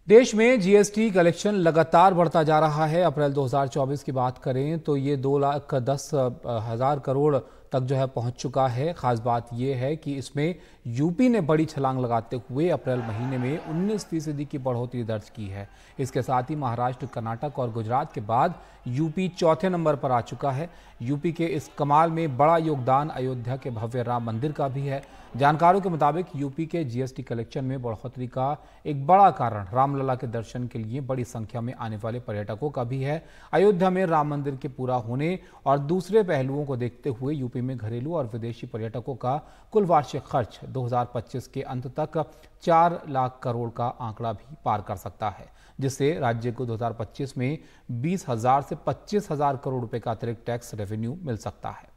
देश में GST collection लगातार बढ़ता जा रहा है। अप्रैल 2024 की बात करें तो ये 2,10,000 करोड़ तक जो है पहुंच चुका है। खास बात यह है कि इसमें यूपी ने बड़ी छलांग लगाते हुए अप्रैल महीने में 19% की बढ़ोतरी दर्ज की है। इसके साथ ही महाराष्ट्र, कर्नाटक और गुजरात के बाद यूपी चौथे नंबर पर आ चुका है। यूपी के इस कमाल में बड़ा योगदान अयोध्या के भव्य राम मंदिर का भी है। जानकारों के मुताबिक यूपी के जीएसटी कलेक्शन में बढ़ोतरी का एक बड़ा कारण रामलला के दर्शन के लिए बड़ी संख्या में आने वाले पर्यटकों का भी है। अयोध्या में राम मंदिर के पूरा होने और दूसरे पहलुओं को देखते हुए यूपी में घरेलू और विदेशी पर्यटकों का कुल वार्षिक खर्च 2025 के अंत तक 4 लाख करोड़ का आंकड़ा भी पार कर सकता है, जिससे राज्य को 2025 में 20,000 से 25,000 करोड़ रुपए का अतिरिक्त टैक्स रेवेन्यू मिल सकता है।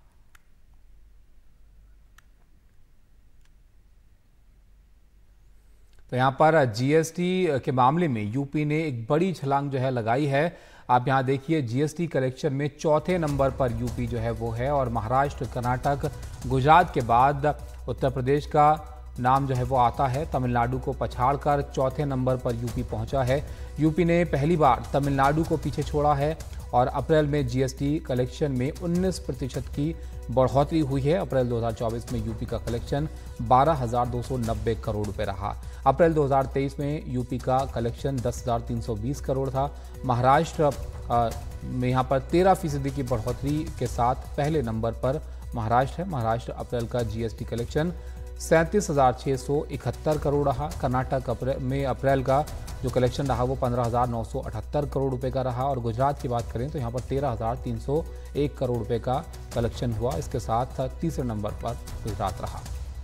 तो यहाँ पर जीएसटी के मामले में यूपी ने एक बड़ी छलांग जो है लगाई है। आप यहाँ देखिए, जीएसटी कलेक्शन में चौथे नंबर पर यूपी जो है वो है और महाराष्ट्र, कर्नाटक, गुजरात के बाद उत्तर प्रदेश का नाम जो है वो आता है। तमिलनाडु को पछाड़कर चौथे नंबर पर यूपी पहुंचा है। यूपी ने पहली बार तमिलनाडु को पीछे छोड़ा है और अप्रैल में जीएसटी कलेक्शन में 19% की बढ़ोतरी हुई है। अप्रैल 2024 में यूपी का कलेक्शन 12,290 करोड़ रुपए रहा। अप्रैल 2023 में यूपी का कलेक्शन 10,320 करोड़ था। महाराष्ट्र में यहाँ पर 13% की बढ़ोतरी के साथ पहले नंबर पर महाराष्ट्र है। महाराष्ट्र अप्रैल का जीएसटी कलेक्शन 37,671 करोड़ रहा। कर्नाटक में अप्रैल का जो कलेक्शन रहा वो 15,978 करोड़ रुपए का रहा और गुजरात की बात करें तो यहाँ पर 13,301 करोड़ रुपए का कलेक्शन हुआ। इसके साथ तीसरे नंबर पर गुजरात रहा।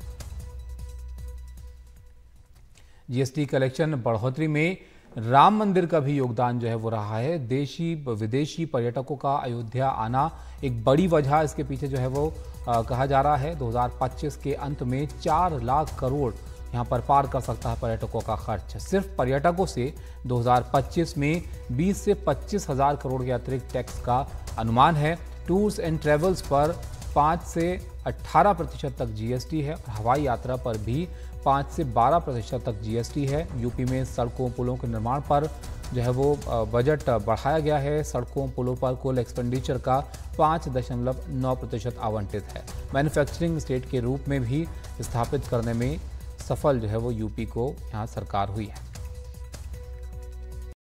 जीएसटी कलेक्शन बढ़ोतरी में राम मंदिर का भी योगदान जो है वो रहा है। देशी विदेशी पर्यटकों का अयोध्या आना एक बड़ी वजह इसके पीछे जो है वो कहा जा रहा है। 2025 के अंत में 4 लाख करोड़ यहाँ पर पार कर सकता है पर्यटकों का खर्च। सिर्फ पर्यटकों से 2025 में 20 से 25,000 करोड़ के अतिरिक्त टैक्स का अनुमान है। टूर्स एंड ट्रेवल्स पर 5 से 18% तक जीएसटी है और हवाई यात्रा पर भी 5 से 12% तक जीएसटी है। यूपी में सड़कों, पुलों के निर्माण पर जो है वो बजट बढ़ाया गया है। सड़कों, पुलों पर कुल एक्सपेंडिचर का 5.9% आवंटित है। मैन्युफैक्चरिंग स्टेट के रूप में भी स्थापित करने में सफल जो है वो यूपी को यहाँ सरकार हुई है।